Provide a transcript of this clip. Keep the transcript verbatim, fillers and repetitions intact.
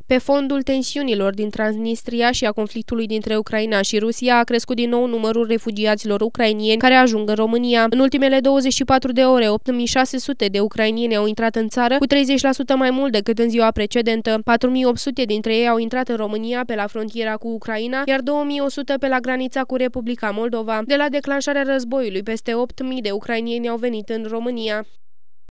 Pe fondul tensiunilor din Transnistria și a conflictului dintre Ucraina și Rusia, a crescut din nou numărul refugiaților ucrainieni care ajung în România. În ultimele douăzeci și patru de ore, opt mii șase sute de ucrainieni au intrat în țară, cu treizeci la sută mai mult decât în ziua precedentă. patru mii opt sute dintre ei au intrat în România pe la frontiera cu Ucraina, iar două mii o sută pe la granița cu Republica Moldova. De la declanșarea războiului, peste opt mii de ucrainieni au venit în România.